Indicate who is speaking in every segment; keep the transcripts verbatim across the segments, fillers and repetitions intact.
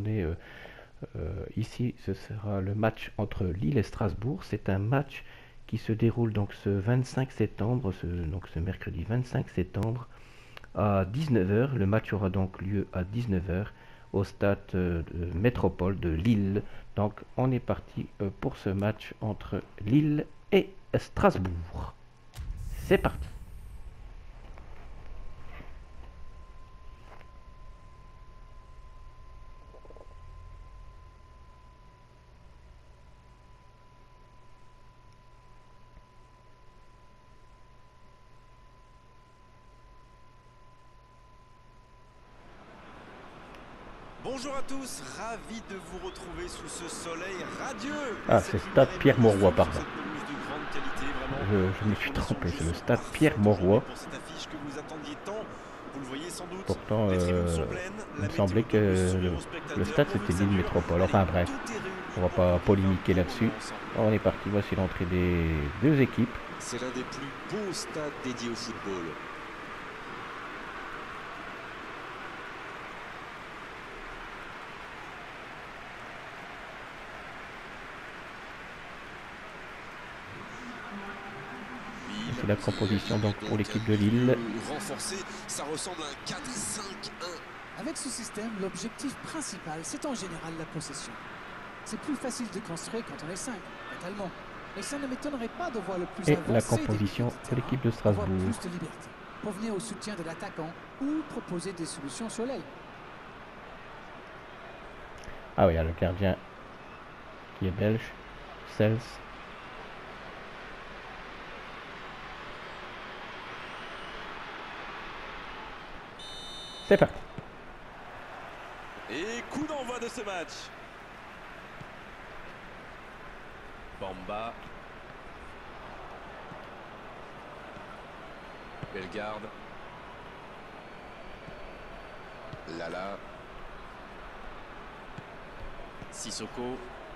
Speaker 1: on est euh, euh, ici, ce sera le match entre Lille et Strasbourg. C'est un match qui se déroule donc ce vingt-cinq septembre, ce, donc ce mercredi vingt-cinq septembre à dix-neuf heures. Le match aura donc lieu à dix-neuf heures au stade euh, de Métropole de Lille. Donc on est parti euh, pour ce match entre Lille et Strasbourg. C'est parti.
Speaker 2: Bonjour à tous, ravi de vous retrouver sous ce soleil radieux.
Speaker 1: Ah, c'est stade Pierre-Mauroy, pardon.
Speaker 2: Je,
Speaker 1: je me suis trompé, c'est le stade Pierre-Mauroy. Pourtant, euh, il me semblait que le, le stade c'était Lille Métropole. Enfin bref, on va pas polémiquer là-dessus. On est parti, voici l'entrée des deux équipes.
Speaker 2: C'est l'un des plus beaux stades dédiés au football.
Speaker 1: C'est la composition donc pour l'équipe de Lille.
Speaker 2: Renforcé, ça ressemble à un quatre cinq un.
Speaker 3: Avec ce système, l'objectif principal, c'est en général la possession. C'est plus facile de construire quand on est cinq, totalement. Et ça ne m'étonnerait pas de voir le plus
Speaker 1: Et
Speaker 3: avancé
Speaker 1: la composition de l'équipe de Strasbourg.
Speaker 3: avoir plus de liberté pour venir au soutien de l'attaquant ou proposer des solutions sur l'aile.
Speaker 1: Ah oui, il y a le gardien qui est belge, Sels. C'est parti.
Speaker 2: Et coup d'envoi de ce match. Bamba. Bellegarde. Lala. Sissoko.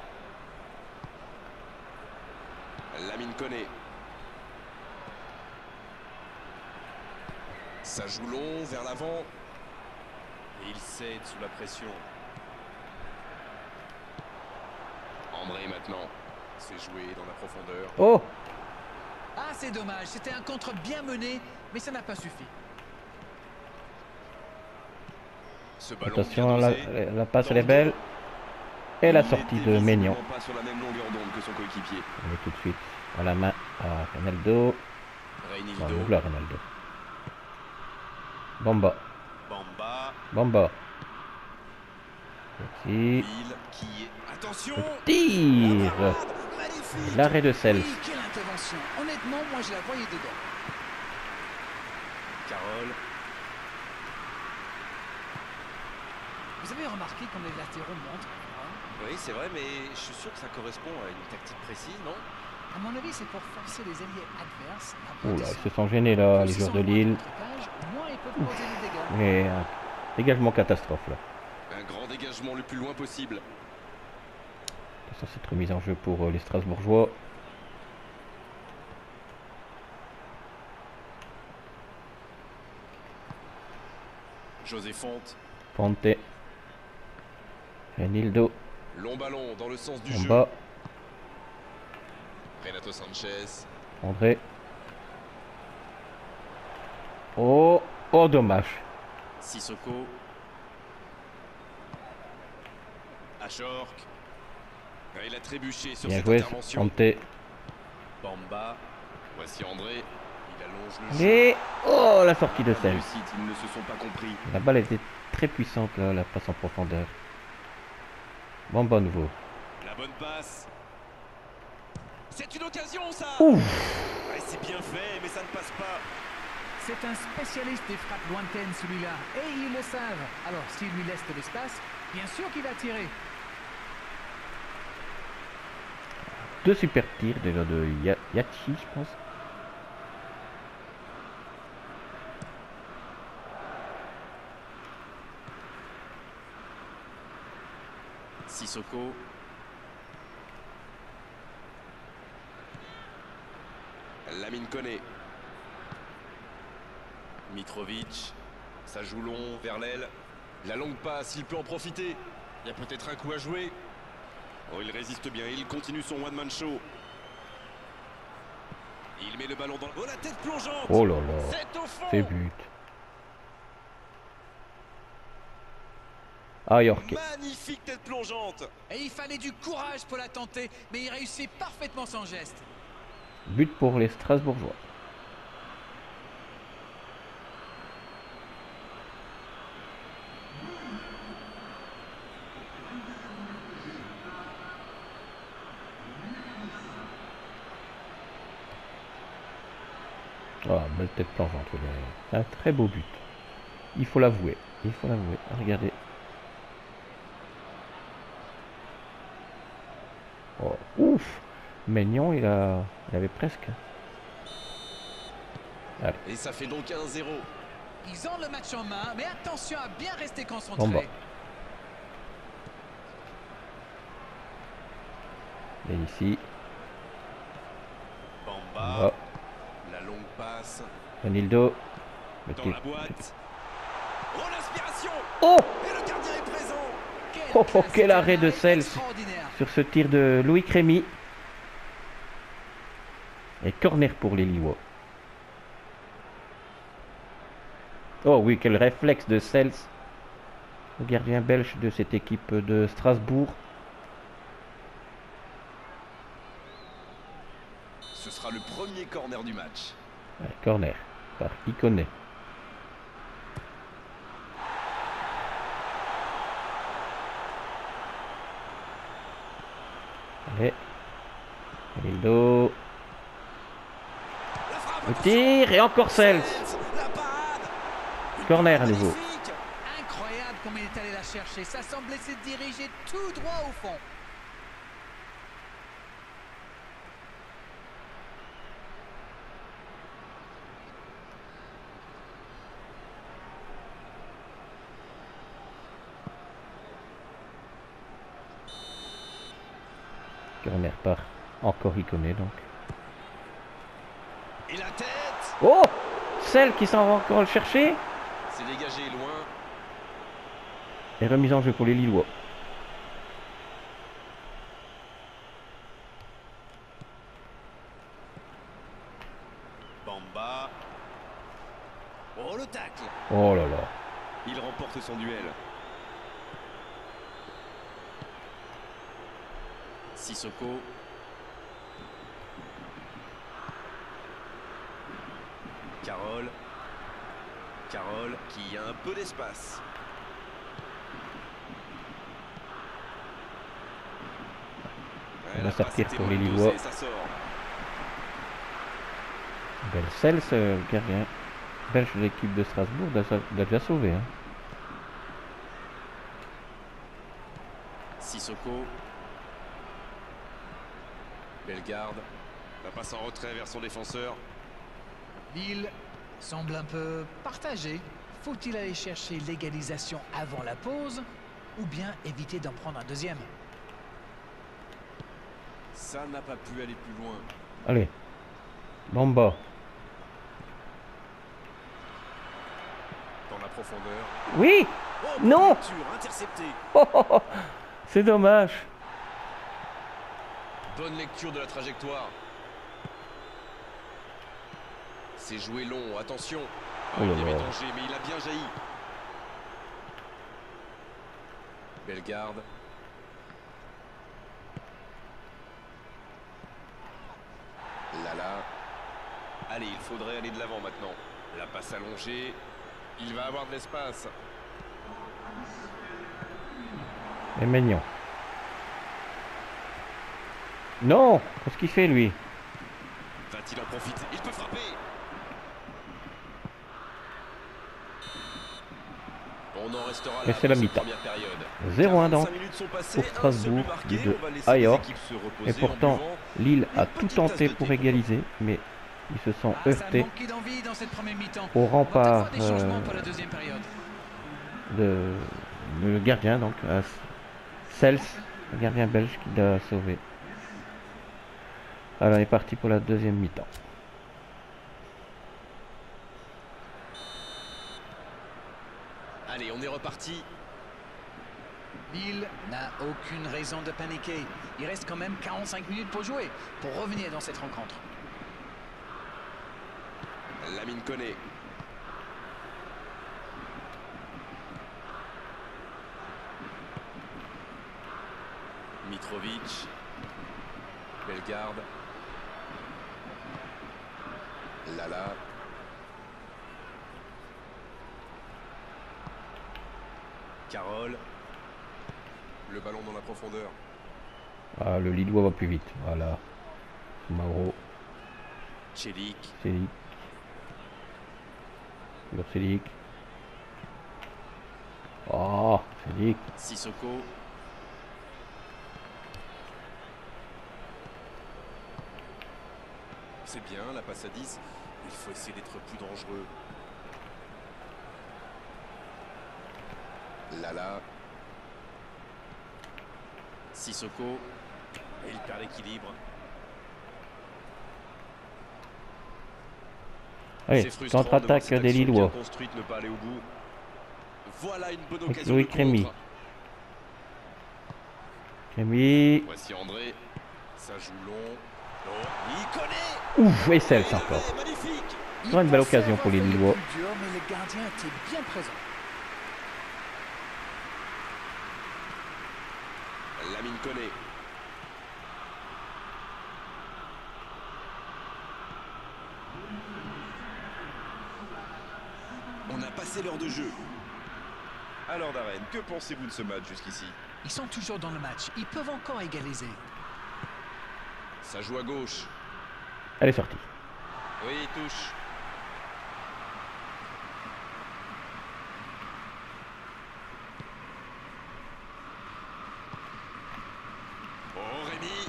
Speaker 2: Lamine Koné. Ça joue long vers l'avant. Et il cède sous la pression. André maintenant. C'est joué dans la profondeur.
Speaker 1: Oh!
Speaker 3: Ah, c'est dommage. C'était un contre bien mené, mais ça n'a pas suffi.
Speaker 2: Ce ballon
Speaker 1: Attention, la, la passe elle est belle. Et la sortie de Maignan.
Speaker 2: Pas sur la même longueur d'onde que son coéquipier.
Speaker 1: On est tout de suite à la main à Ronaldo.
Speaker 2: Reynildo.
Speaker 1: Bon, ouvre là, Ronaldo. Bamba.
Speaker 2: Bamba.
Speaker 1: Bamba. Petit.
Speaker 2: Ville qui est... Attention.
Speaker 1: Tir.
Speaker 3: Magnifique.
Speaker 1: L'arrêt de Sels.
Speaker 3: Oui, quelle intervention. Honnêtement, moi je la voyais dedans.
Speaker 2: Carole.
Speaker 3: Vous avez remarqué comme les latéraux montrent, hein?
Speaker 2: Oui, c'est vrai, mais je suis sûr que ça correspond à une tactique précise, non?
Speaker 3: À mon avis, c'est pour forcer les alliés adverses à
Speaker 1: Oula,
Speaker 3: monter
Speaker 1: ils se sont gênés là, les
Speaker 3: Plus ils
Speaker 1: joueurs
Speaker 3: sont
Speaker 1: de
Speaker 3: loin
Speaker 1: Lille.
Speaker 3: du trucage, moins ils peuvent causer des dégâts.
Speaker 1: Mais un dégagement catastrophe là.
Speaker 2: Un grand dégagement le plus loin possible.
Speaker 1: Ça, cette remise en jeu pour euh, les Strasbourgeois.
Speaker 2: José Fonte.
Speaker 1: Fonte. Renildo.
Speaker 2: Long ballon dans le sens du
Speaker 1: En
Speaker 2: jeu.
Speaker 1: bas.
Speaker 2: Renato Sanchez.
Speaker 1: André. Oh, oh dommage.
Speaker 2: Sissoko. Achork. Il a trébuché sur
Speaker 1: Bien
Speaker 2: cette
Speaker 1: joué,
Speaker 2: intervention.
Speaker 1: Fonte.
Speaker 2: Bamba. Voici André. Il allonge le jeu.
Speaker 1: Et oh, la sortie de Sels.
Speaker 2: Réussite, ils ne se sont pas compris.
Speaker 1: La balle était très puissante là, la passe en profondeur. Bamba nouveau.
Speaker 2: La bonne passe. C'est une occasion ça.
Speaker 1: Ouf.
Speaker 2: Ouais, c'est bien fait, mais ça ne passe pas.
Speaker 3: C'est un spécialiste des frappes lointaines celui-là, et ils le savent. Alors s'il lui laisse de l'espace, bien sûr qu'il va tirer.
Speaker 1: Deux super tirs déjà de Ya- Yachi, je pense.
Speaker 2: Sissoko. Lamine Koné. Mitrovic. Ça joue long vers l'aile. La longue passe, il peut en profiter. Il y a peut-être un coup à jouer. Oh, il résiste bien, il continue son one-man show. Il met le ballon dans... Oh, la tête plongeante.
Speaker 1: Oh là là.
Speaker 2: C'est au fond.
Speaker 1: C'est but. Ah, York.
Speaker 2: Magnifique tête plongeante.
Speaker 3: Et il fallait du courage pour la tenter, mais il réussit parfaitement son geste.
Speaker 1: But pour les Strasbourgeois. Ah, belle tête plongeante. C'est un très beau but. Il faut l'avouer. Il faut l'avouer. Regardez. Oh, ouf. Maignan, il a, il avait presque. Allez.
Speaker 2: Et ça fait donc un zéro.
Speaker 3: Ils ont le match en main, mais attention à bien rester concentré.
Speaker 1: Bon, bah. Et ici.
Speaker 2: Bamba.
Speaker 1: Oh.
Speaker 2: La longue passe.
Speaker 1: Ronaldo.
Speaker 2: Dans la boîte. Oh, l'inspiration.
Speaker 1: Oh,
Speaker 2: Et le gardien est présent.
Speaker 3: Quel,
Speaker 1: oh, oh,
Speaker 3: classe,
Speaker 1: quel arrêt de
Speaker 3: arrêt
Speaker 1: Sels
Speaker 3: extraordinaire.
Speaker 1: sur ce tir de Louis Crémy. Et corner pour les Lillois. Oh oui, quel réflexe de Sels, le gardien belge de cette équipe de Strasbourg.
Speaker 2: Ce sera le premier corner du match.
Speaker 1: Ouais, corner par Iconé. Allez. Ronaldo.
Speaker 2: La frappe,
Speaker 1: Le
Speaker 2: attention.
Speaker 1: tir et encore Sels.
Speaker 2: La parade.
Speaker 1: Corner à nouveau.
Speaker 2: Magnifique.
Speaker 3: Incroyable comme il est allé la chercher. Ça semblait se diriger tout droit au fond.
Speaker 1: Corner par encore Iconé donc.
Speaker 2: Et la tête.
Speaker 1: Oh, Sels qui s'en va encore le chercher.
Speaker 2: C'est dégagé loin.
Speaker 1: Et remise en jeu pour les Lillois.
Speaker 2: Bamba. Oh, le tacle.
Speaker 1: Oh là là.
Speaker 2: Il remporte son duel. Sissoko. Carole. Carole qui a un peu d'espace.
Speaker 1: On va sortir pour les Lillois.
Speaker 2: Ça sort.
Speaker 1: Belle Sels, euh, gardien belge de l'équipe de Strasbourg, l'a déjà sauvé. Hein.
Speaker 2: Sissoko. Bellegarde. La passe en retrait vers son défenseur.
Speaker 3: Lille semble un peu partagé. Faut-il aller chercher l'égalisation avant la pause ou bien éviter d'en prendre un deuxième?
Speaker 2: Ça n'a pas pu aller plus loin.
Speaker 1: Allez. Bamba.
Speaker 2: Dans la profondeur.
Speaker 1: Oui.
Speaker 2: Oh,
Speaker 1: Non.
Speaker 2: lecture, intercepté.
Speaker 1: Oh, oh, oh. C'est dommage.
Speaker 2: Bonne lecture de la trajectoire. C'est joué long, attention. Ah,
Speaker 1: Oh là
Speaker 2: il y avait
Speaker 1: là.
Speaker 2: danger, mais il a bien jailli. Bellegarde. Lala. Allez, il faudrait aller de l'avant maintenant. La passe allongée. Il va avoir de l'espace.
Speaker 1: Et Maignan. Non. Qu'est-ce qu'il fait lui?
Speaker 2: Va-t-il en profiter? Il peut frapper. On en restera
Speaker 1: Et
Speaker 2: là
Speaker 1: c'est la
Speaker 2: pour cette
Speaker 1: mi-temps.
Speaker 2: première période.
Speaker 1: zéro un donc
Speaker 2: quarante-cinq minutes sont passées,
Speaker 1: pour Strasbourg,
Speaker 2: un seul but marqué,
Speaker 1: but de
Speaker 2: on va laisser les
Speaker 1: Ayor.
Speaker 2: équipes se reposer
Speaker 1: Et
Speaker 2: en
Speaker 1: pourtant,
Speaker 2: buvant
Speaker 1: Lille a
Speaker 2: une
Speaker 1: tout
Speaker 2: petite
Speaker 1: tenté
Speaker 2: tasse de
Speaker 1: pour
Speaker 2: thé.
Speaker 1: égaliser, mais ils se sont
Speaker 3: Ah, ça
Speaker 1: heurtés
Speaker 3: manquait d'envie dans cette première mi-temps.
Speaker 1: au
Speaker 3: On va peut-être
Speaker 1: rempart
Speaker 3: voir des changements
Speaker 1: euh,
Speaker 3: pour la deuxième période.
Speaker 1: de le gardien, donc à Sels, le gardien belge qui l'a sauvé. Alors, on est parti pour la deuxième mi-temps.
Speaker 2: Allez, on est reparti.
Speaker 3: Lille n'a aucune raison de paniquer. Il reste quand même quarante-cinq minutes pour jouer, pour revenir dans cette rencontre.
Speaker 2: Lamine Koné. Mitrovic. Bellegarde. Lala. Carole. Le ballon dans la profondeur.
Speaker 1: Ah, le Lillois va plus vite. Voilà. Mauro.
Speaker 2: Celik.
Speaker 1: Celik. Sur Celik. Oh, Celik.
Speaker 2: Sissoko. C'est bien, la passe à dix. Il faut essayer d'être plus dangereux. Lala. Sissoko. Et il perd l'équilibre.
Speaker 1: Allez, contre-attaque des Lillois.
Speaker 2: Construite, ne pas aller au bout. Voilà une bonne
Speaker 1: Avec
Speaker 2: occasion
Speaker 1: Loïc
Speaker 2: de
Speaker 1: Rémy.
Speaker 2: contre.
Speaker 1: Rémy.
Speaker 2: Voici André. Ça joue long. Oh, il connaît.
Speaker 1: Ouf, et celle encore.
Speaker 2: Magnifique.
Speaker 1: C'est une belle occasion pour les Lillois.
Speaker 3: Dur, mais le gardien était bien présent.
Speaker 2: Lamine Koné. On a passé l'heure de jeu. Alors Darren, que pensez-vous de ce match jusqu'ici?
Speaker 3: Ils sont toujours dans le match. Ils peuvent encore égaliser.
Speaker 2: Ça joue à gauche.
Speaker 1: Elle est sortie.
Speaker 2: Oui, il touche. Oh, Rémy.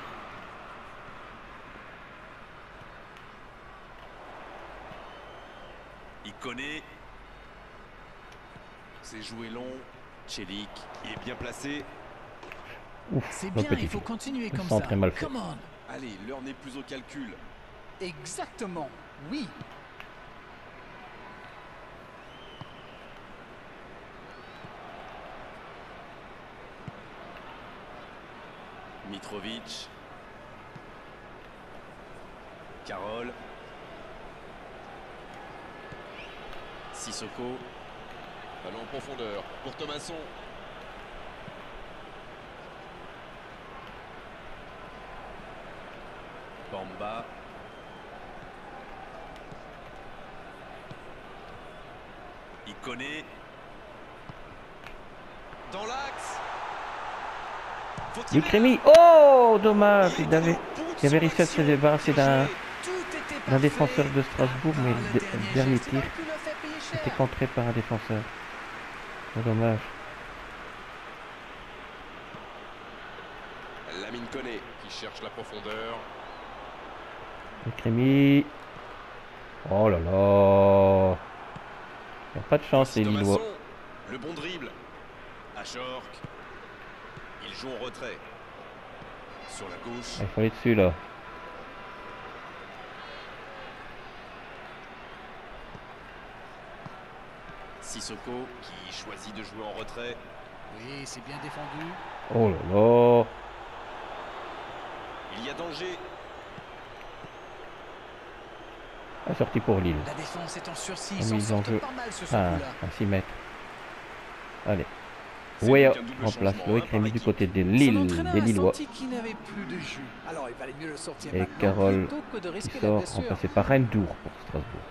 Speaker 2: Il connaît. C'est joué long. Celik, il est bien placé.
Speaker 1: Ouf,
Speaker 3: C'est
Speaker 1: le
Speaker 3: bien,
Speaker 1: petit
Speaker 3: il faut
Speaker 1: fil.
Speaker 3: continuer
Speaker 1: Le
Speaker 3: comme
Speaker 1: centre
Speaker 3: ça.
Speaker 1: est mal fait.
Speaker 3: Come on.
Speaker 2: Allez, l'heure n'est plus au calcul.
Speaker 3: Exactement, oui.
Speaker 2: Mitrovic. Carole. Sissoko. Ballon en profondeur pour Thomasson. Bamba. Il connaît. Dans l'axe.
Speaker 1: Loïc Rémy. Oh, dommage. Il avait, il avait réussi à se débarrasser d'un d'un défenseur de Strasbourg, mais le, le dernier tir était contré par un défenseur. Oh, dommage.
Speaker 2: Lamine Koné qui cherche la profondeur.
Speaker 1: Loïc Rémy. Oh là là. Il n'y a pas de chance, les Lillois.
Speaker 2: Le bon dribble. Ajorc. Il joue en retrait. Sur la gauche.
Speaker 1: Il faut aller dessus là.
Speaker 2: Sissoko qui choisit de jouer en retrait.
Speaker 3: Oui, c'est bien défendu.
Speaker 1: Oh là là.
Speaker 2: Il y a danger.
Speaker 1: La sortie pour Lille.
Speaker 3: La défense est en sursis.
Speaker 1: La
Speaker 3: Ils s'en
Speaker 1: mise en
Speaker 3: sortent
Speaker 1: jeu.
Speaker 3: pas mal sur ce
Speaker 1: Ah,
Speaker 3: coup-là.
Speaker 1: à six mètres. Allez.
Speaker 2: C'est
Speaker 1: Ouais,
Speaker 2: donc un double
Speaker 1: remplace
Speaker 2: changement,
Speaker 1: Loïc
Speaker 2: hein,
Speaker 1: Rémy
Speaker 2: par
Speaker 1: du
Speaker 2: équipe.
Speaker 1: côté de
Speaker 3: Son
Speaker 1: Lille,
Speaker 3: entraîneur
Speaker 1: des
Speaker 3: a
Speaker 1: Lillois.
Speaker 3: senti qu'il n'avait plus de jus. Alors il valait mieux le sortir
Speaker 1: Et
Speaker 3: maintenant
Speaker 1: Carole
Speaker 3: plutôt que de
Speaker 1: qui
Speaker 3: risquer la
Speaker 1: sort,
Speaker 3: blessure.
Speaker 1: remplacé par Rendour pour Strasbourg.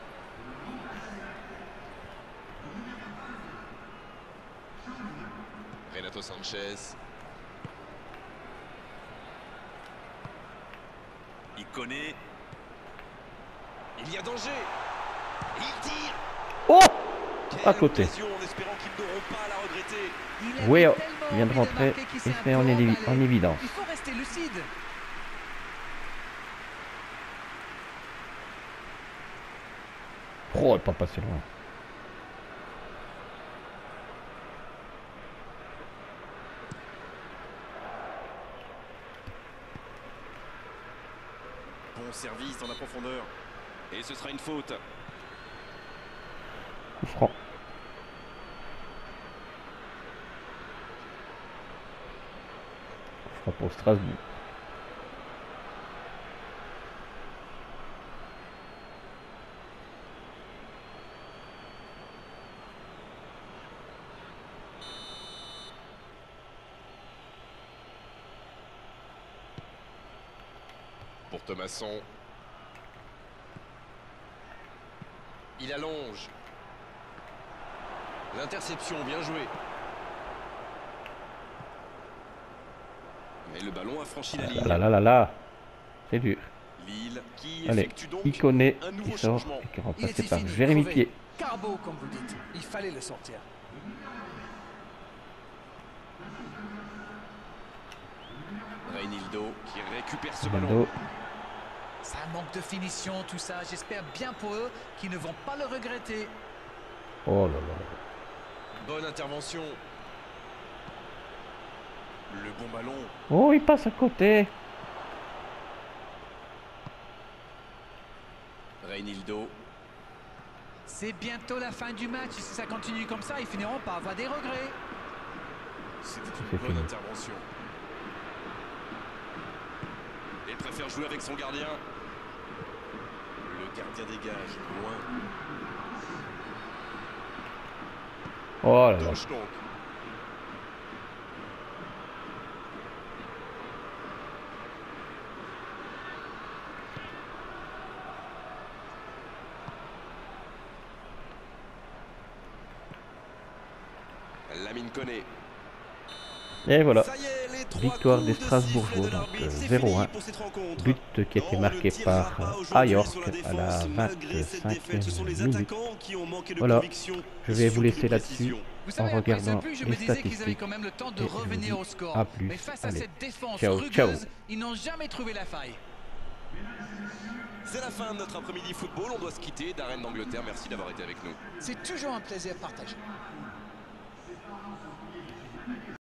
Speaker 2: Renato Sanchez. Il connaît. Il y a danger. Il tire.
Speaker 1: Oh,
Speaker 2: Quelle
Speaker 1: à côté.
Speaker 2: occasion, en espérant qu'ils n'auront pas à la regretter.
Speaker 3: Il avait
Speaker 1: Ouais, oh,
Speaker 3: tellement
Speaker 1: il vient de
Speaker 3: envie
Speaker 1: rentrer
Speaker 3: marquer qu'il
Speaker 1: et
Speaker 3: s'est
Speaker 1: se
Speaker 3: un
Speaker 1: met
Speaker 3: peu
Speaker 1: en, évi-
Speaker 3: emballé.
Speaker 1: en évidence.
Speaker 3: Il faut rester lucide.
Speaker 1: Oh, elle pas passé loin.
Speaker 2: Bon service dans la profondeur. Et ce sera une faute.
Speaker 1: Coup franc. fois pour Strasbourg.
Speaker 2: Pour Thomasson. Il allonge. L'interception, bien joué. Mais le ballon a franchi la ligne.
Speaker 1: Là là là là, c'est dur.
Speaker 2: Lille qui
Speaker 1: Allez,
Speaker 2: effectue donc
Speaker 1: Iconé
Speaker 2: un
Speaker 1: qui
Speaker 2: nouveau
Speaker 1: sort
Speaker 2: changement.
Speaker 1: et qui est
Speaker 3: Il
Speaker 1: remplacé
Speaker 3: était
Speaker 1: par
Speaker 3: fini,
Speaker 1: Jérémy
Speaker 3: crevé.
Speaker 1: Pied.
Speaker 3: Carbo, comme vous dites. Il fallait le sortir.
Speaker 2: Reinildo qui récupère ce
Speaker 1: Ronaldo.
Speaker 2: ballon.
Speaker 3: Ça manque de finition, tout ça. J'espère bien pour eux qu'ils ne vont pas le regretter.
Speaker 1: Oh là là.
Speaker 2: Bonne intervention. Le bon ballon.
Speaker 1: Oh, il passe à côté.
Speaker 2: Reinildo.
Speaker 3: C'est bientôt la fin du match. Si ça continue comme ça, ils finiront par avoir des regrets.
Speaker 2: C'était
Speaker 1: C'est
Speaker 2: une bonne
Speaker 1: fini.
Speaker 2: intervention. Il préfère jouer avec son gardien. Le gardien dégage loin.
Speaker 1: Oh là là.
Speaker 2: Touche donc. Lamine Koné.
Speaker 1: Et voilà.
Speaker 2: Ça y est, les trois
Speaker 1: Victoire
Speaker 2: coups
Speaker 1: des
Speaker 2: de
Speaker 1: Strasbourgeois,
Speaker 2: sifflet de
Speaker 1: donc
Speaker 2: l'arbitre,
Speaker 1: euh,
Speaker 2: c'est
Speaker 1: zéro
Speaker 2: fini
Speaker 1: un.
Speaker 2: pour cette rencontre.
Speaker 1: But qui a été
Speaker 2: Non,
Speaker 1: marqué
Speaker 2: on ne tirera
Speaker 1: par
Speaker 2: pas
Speaker 1: euh,
Speaker 2: aujourd'hui
Speaker 1: Ayork
Speaker 2: sur la
Speaker 1: à
Speaker 2: défense,
Speaker 1: la
Speaker 2: malgré cette défaite. Ce sont les
Speaker 1: vingt-cinquième minute.
Speaker 2: attaquants qui ont manqué de
Speaker 1: Voilà,
Speaker 2: conviction
Speaker 1: je
Speaker 2: et
Speaker 1: vais vous
Speaker 2: surtout de
Speaker 1: laisser là-dessus
Speaker 2: précision.
Speaker 3: Vous
Speaker 1: en
Speaker 3: savez, après ce
Speaker 1: regardant
Speaker 3: but, je
Speaker 1: les
Speaker 3: me disais qu'ils avaient
Speaker 1: statistiques.
Speaker 3: quand même le temps de
Speaker 1: Et je vous
Speaker 3: revenir
Speaker 1: dis
Speaker 3: au score.
Speaker 1: à plus.
Speaker 3: Mais face à
Speaker 1: Allez,
Speaker 3: cette défense
Speaker 1: ciao,
Speaker 3: rugueuse,
Speaker 1: ciao.
Speaker 3: ils n'ont jamais trouvé la faille.
Speaker 2: C'est la fin de notre après-midi football. On doit se quitter. Darren d'Angleterre, merci d'avoir été avec nous.
Speaker 3: C'est toujours un plaisir partagé.